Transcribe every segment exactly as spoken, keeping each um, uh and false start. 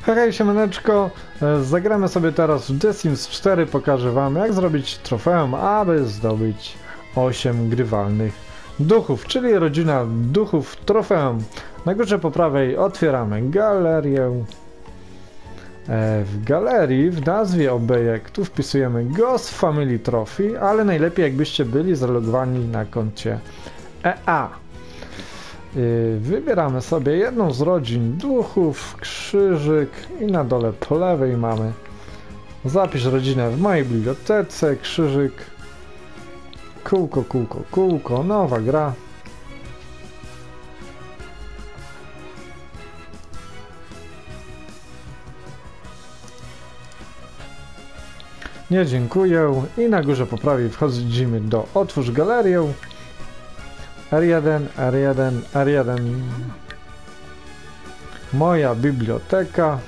Hej, hej, siemaneczko, zagramy sobie teraz w The Sims cztery, pokażę wam jak zrobić trofeum, aby zdobyć osiem grywalnych duchów, czyli rodzina duchów trofeum. Na górze po prawej otwieramy galerię. W galerii w nazwie obiektu wpisujemy Ghost Family Trophy, ale najlepiej jakbyście byli zalogowani na koncie E A. Wybieramy sobie jedną z rodzin duchów, krzyżyk i na dole po lewej mamy zapisz rodzinę w mojej bibliotece, krzyżyk, kółko, kółko, kółko, nowa gra. Nie dziękuję i na górze po prawej wchodzimy do otwórz galerię. R jeden, R jeden, R jeden. Moja biblioteka.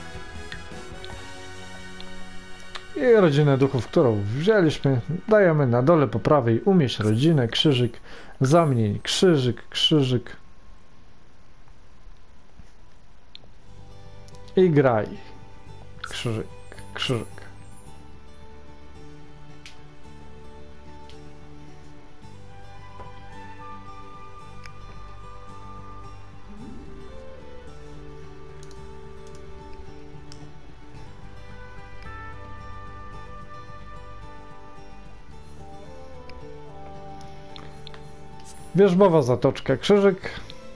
I rodzinę duchów, którą wzięliśmy. Dajemy na dole po prawej umieść rodzinę, krzyżyk, zamień krzyżyk, krzyżyk. I graj. Krzyżyk, krzyżyk. Wierzbowa zatoczka, krzyżyk.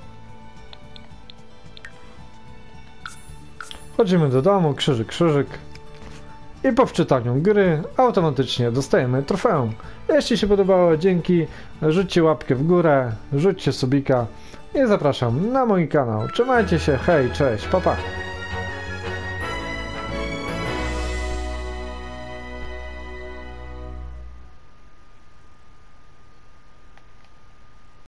Wchodzimy do domu, krzyżyk, krzyżyk. I po wczytaniu gry automatycznie dostajemy trofeum. Jeśli się podobało, dzięki, rzućcie łapkę w górę, rzućcie subika i zapraszam na mój kanał. Trzymajcie się, hej, cześć, pa pa.